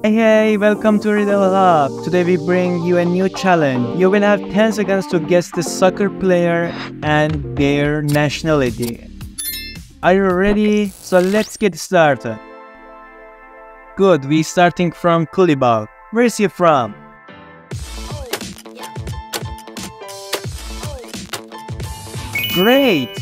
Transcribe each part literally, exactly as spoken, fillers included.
Hey, hey, welcome to Riddle Hub. Today we bring you a new challenge. You will have ten seconds to guess the soccer player and their nationality. Are you ready? So let's get started. Good, we starting from Kulibal. Where is he from? Great!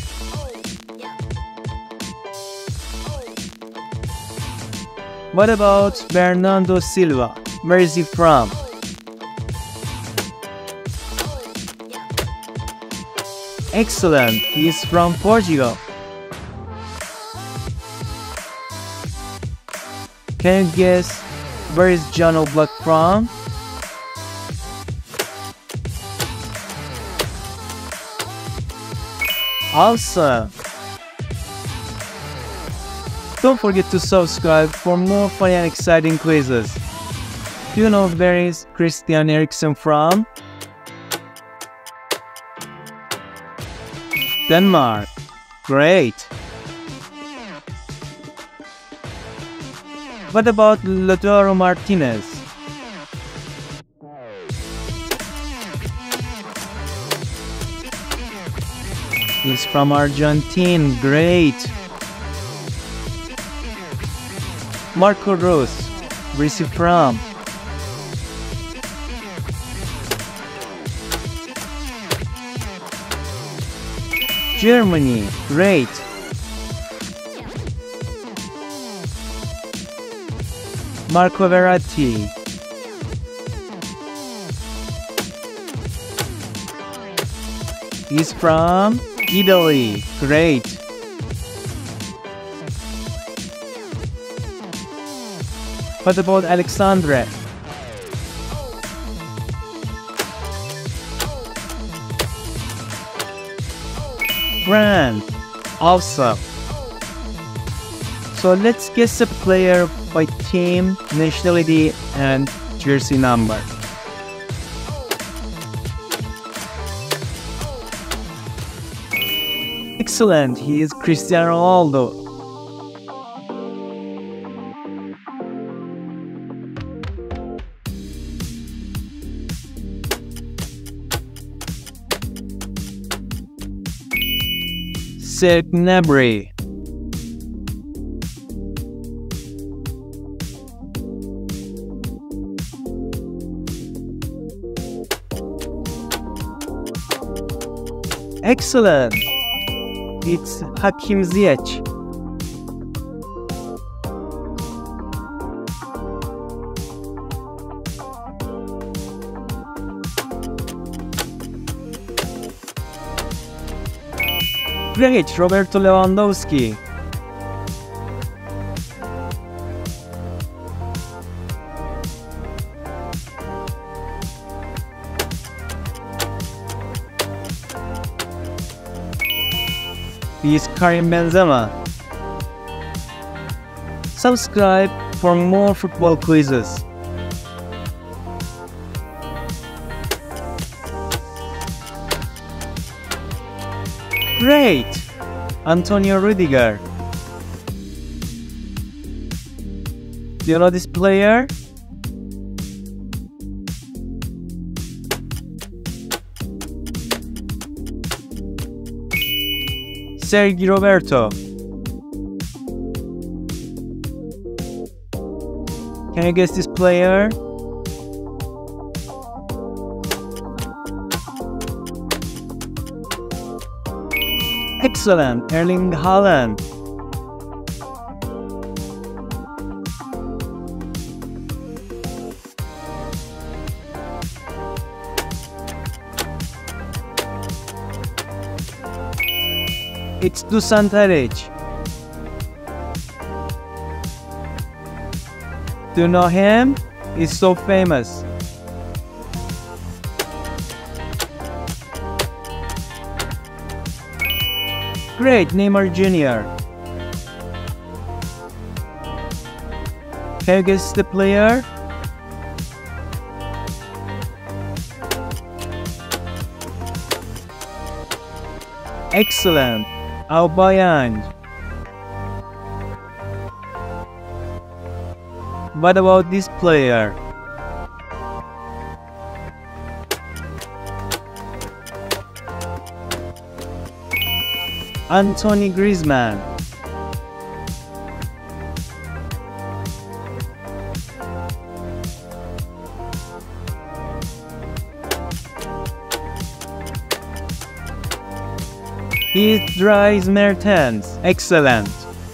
What about Bernardo Silva? Where is he from? Excellent, he is from Portugal. Can you guess where is Jan Oblak from? Awesome! Don't forget to subscribe for more funny and exciting quizzes. Do you know where is Christian Eriksen from? Denmark. Great! What about Lautaro Martinez? He's from Argentina. Great! Marco Reus, where is he from? Germany, great! Marco Verratti. He's from Italy, great! What about Alexandre? Grand! Awesome! So let's guess a player by team, nationality, and jersey number. Excellent! He is Cristiano Ronaldo. Serge Gnabry. Excellent! It's Hakim Ziyech. Great, Roberto Lewandowski. He is Karim Benzema. Subscribe for more football quizzes. Great! Antonio Rudiger. Do you know this player? Sergi Roberto. Can you guess this player? Excellent, Erling Haaland. It's Dusan Tadic. Do you know him? He's so famous. Great, Neymar Junior Can you guess the player? Excellent, Aubameyang. What about this player? Anthony Griezmann. He is Dries Mertens. Excellent.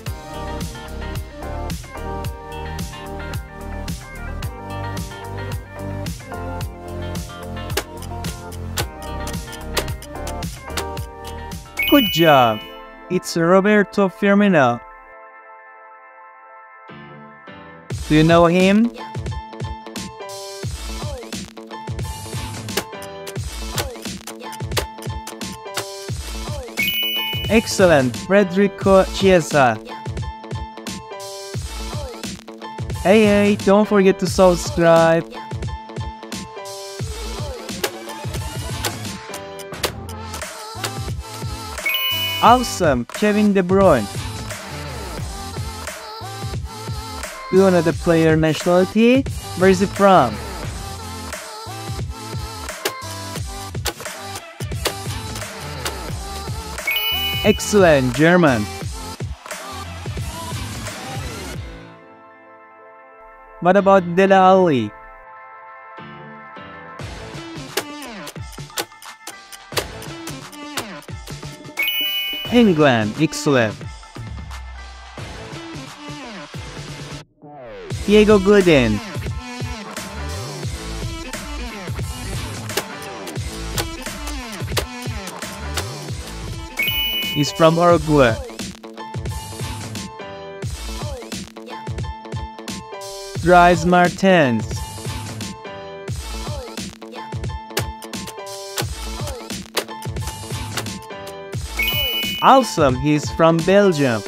Good job. It's Roberto Firmino. Do you know him? Excellent, Federico Chiesa. Hey, hey, don't forget to subscribe. Awesome, Kevin De Bruyne. Do you know the player nationality? Where is he from? Excellent, German. What about Dele Alli? England, excellent. Diego Godin. He's from Uruguay. Dries Mertens. Awesome, he's from Belgium.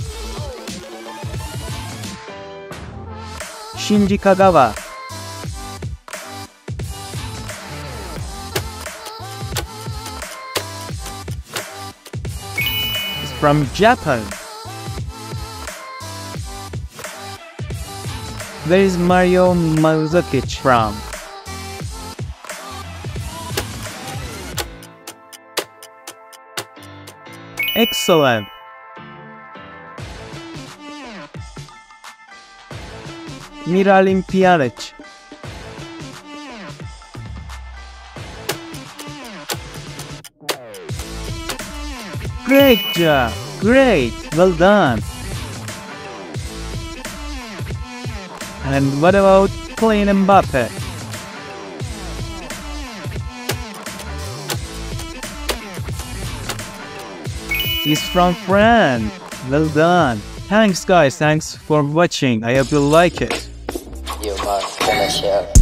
Shinji Kagawa. He's from Japan. Where is Mario Mandzukic from? Excellent. Miralem Pjanic. Great job! Great! Well done! And what about Kylian Mbappe? He's from France. Well done. Thanks guys, thanks for watching. I hope you like it. You must gonna share.